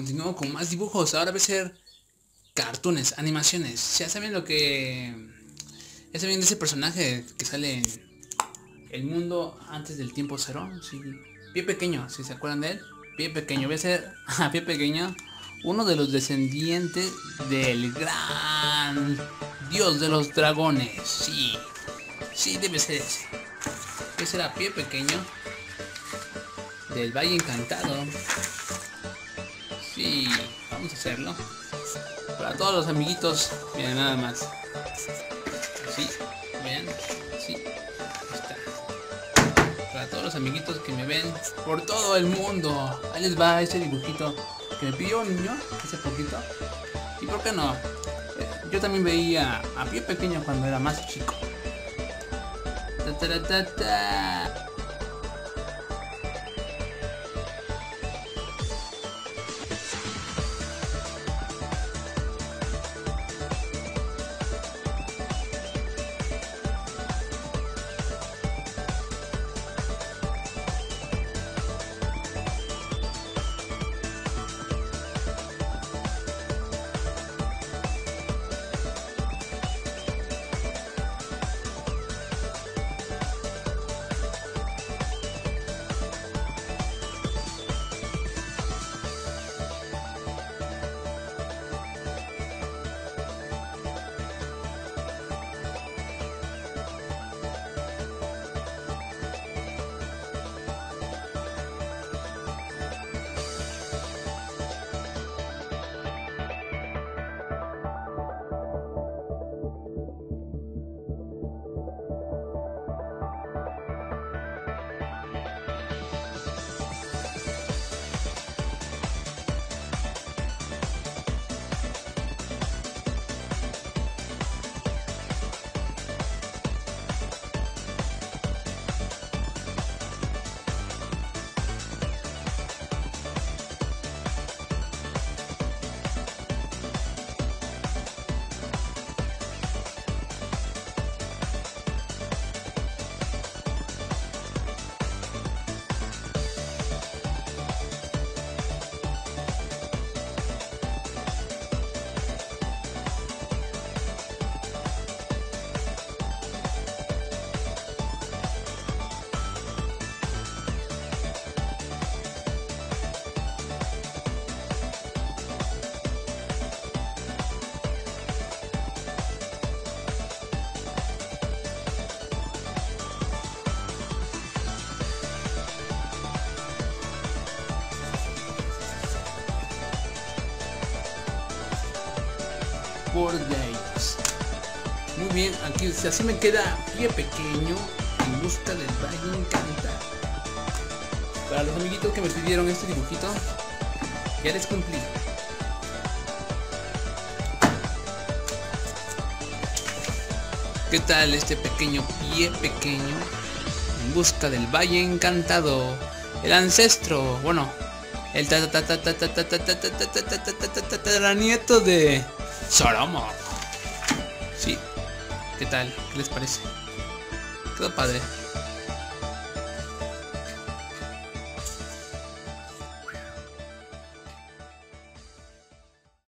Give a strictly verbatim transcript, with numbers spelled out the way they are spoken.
continúo con más dibujos. Ahora voy a hacer cartoons, animaciones. Ya saben lo que... Ya saben de ese personaje que sale en El Mundo Antes del Tiempo Cero. Sí. Pie Pequeño, si se acuerdan de él. Pie Pequeño, voy a ser a Pie Pequeño, uno de los descendientes del gran dios de los dragones. Sí, sí, debe ser ese. Voy a ser a Pie Pequeño del Valle Encantado. Sí, vamos a hacerlo. Para todos los amiguitos, miren nada más. Así, vean, así, ahí está. Para todos los amiguitos que me ven por todo el mundo. Ahí les va ese dibujito que me pidió un niño hace poquito. ¿Y por qué no? Yo también veía a Pie Pequeño cuando era más chico. Ta, ta, ta, ta. Por days. Muy bien, aquí así me queda Pie Pequeño en busca del Valle Encantado. Para los amiguitos que me pidieron este dibujito, ya les cumplí. ¿Qué tal este pequeño Pie Pequeño en busca del Valle Encantado? El ancestro, bueno, el nieto de Soromo. Sí, ¿qué tal? ¿Qué les parece? Quedó padre.